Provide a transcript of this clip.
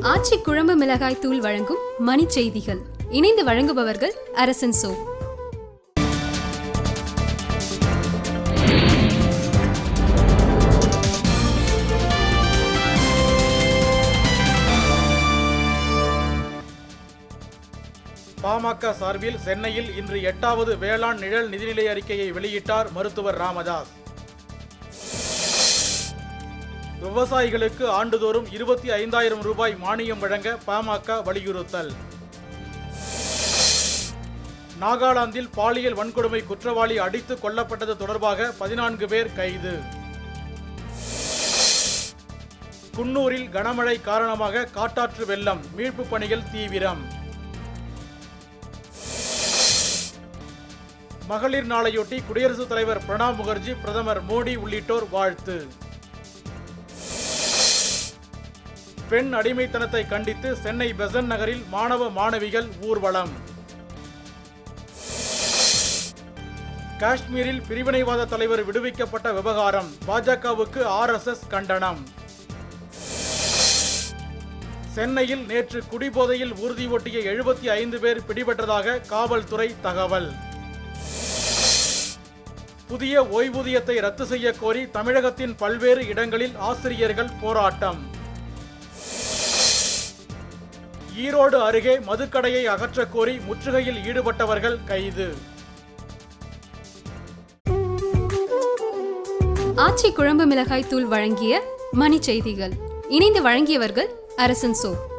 ஆச்சி குழம்பு மிளகாய் தூள் வழங்கும் மணி செய்திகள். இணைந்து வழங்குபவர்கள் அரசன் சோ. பாமக சார்பில் சென்னையில் இன்று 8வது வேளாண் நிழல் நிதிநிலை அறிக்கையை வெளியிட்டார் மருத்துவர் ராமதாஸ். விவசாயிகளுக்கு ஆண்டுதோறும் 25,000 ரூபாய் மானியம் வழங்க பாமக வலியுறுத்தல். நாகாலாந்தில் பாலியல் வன்கொடுமை குற்றவாளி அடித்து கொல்லப்பட்டது தொடர்பாக 14 பேர் கைது. குன்னூரில் கனமழை காரணமாக காட்டாற்று வெள்ளம், மீட்பு பணிகள் தீவிரம். மகளிர் நாளையொட்டி குடியரசுத் தலைவர் பிரணாப் முகர்ஜி, பிரதமர் மோடி உள்ளிட்டோர் வாழ்த்து. பெண் அடிமைத்தனத்தை கண்டித்து சென்னை பெசன்ட் நகரில் மாணவ மாணவிகள் ஊர்வலம். காஷ்மீரில் பிரிவினைவாத தலைவர் விடுவிக்கப்பட்ட விவகாரம், பாஜகவுக்கு RSS கண்டனம். சென்னையில் நேற்று குடிபோதையில் ஊர்தி ஓட்டிய 75 பேர் பிடிபட்டதாக காவல்துறை தகவல். புதிய ஓய்வூதியத்தை ரத்து செய்ய கோரி தமிழகத்தின் பல்வேறு இடங்களில் ஆசிரியர்கள் போராட்டம். ஈரோடு அருகே மதுக்கடையை அகற்றக் கோரி முற்றுகையில் ஈடுபட்டவர்கள் கைது. ஆச்சி குழம்பு மிளகாய் தூள் வழங்கிய மணி செய்திகள். இணைந்து வழங்கியவர்கள் அரசன் சோ.